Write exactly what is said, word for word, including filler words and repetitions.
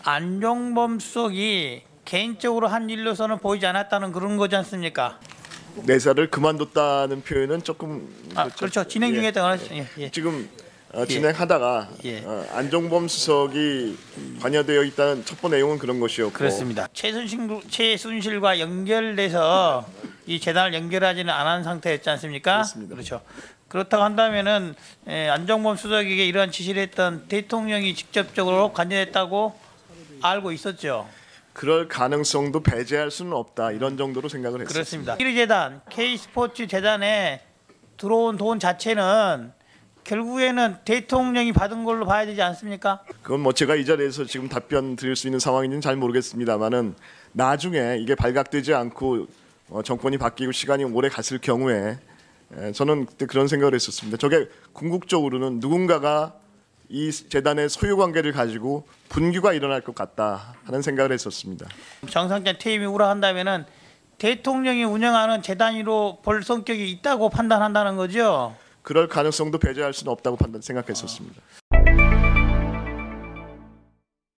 안종범 수석이 개인적으로 한 일로서는 보이지 않았다는 그런 거지 않습니까? 내사를 그만뒀다는 표현은 조금 아, 그렇죠. 진행 중에 있다고 하죠. 예, 예. 지금 어, 진행하다가 예. 어, 안종범 수석이 관여되어 있다는 첩보 내용은 그런 것이었고 그렇습니다. 최순실, 최순실과 연결돼서 이 재단을 연결하지는 않은 상태였지 않습니까? 그렇습니다. 그렇죠. 그렇다고 한다면은 에, 안종범 수석에게 이러한 지시를 했던 대통령이 직접적으로 관여했다고 알고 있었죠. 그럴 가능성도 배제할 수는 없다 이런 정도로 생각을 했습니다. 그렇습니다. K재단, K스포츠 재단에 들어온 돈 자체는 결국에는 대통령이 받은 걸로 봐야 되지 않습니까? 그건 뭐 제가 이 자리에서 지금 답변 드릴 수 있는 상황인지는 잘 모르겠습니다만은 나중에 이게 발각되지 않고 어, 정권이 바뀌고 시간이 오래 갔을 경우에 에, 저는 그때 그런 생각을 했었습니다. 저게 궁극적으로는 누군가가 이 재단의 소유 관계를 가지고 분규가 일어날 것 같다 하는 생각을 했었습니다. 정상적인 퇴임이 우려한다면은 대통령이 운영하는 재단으로 볼 성격이 있다고 판단한다는 거죠. 그럴 가능성도 배제할 수는 없다고 판단 생각했었습니다.